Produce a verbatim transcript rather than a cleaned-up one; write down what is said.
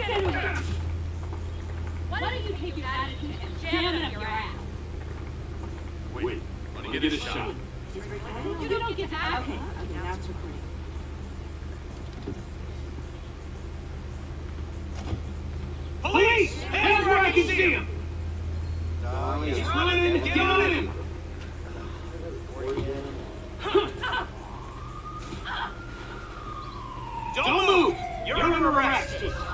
Why don't you take your attitude and jam it up your ass? Wait, let me get a shot. You don't get to act. Okay, okay, now it's recording. Police! Hands where I can see him! He's running! Get on him! Don't move! You're under arrest!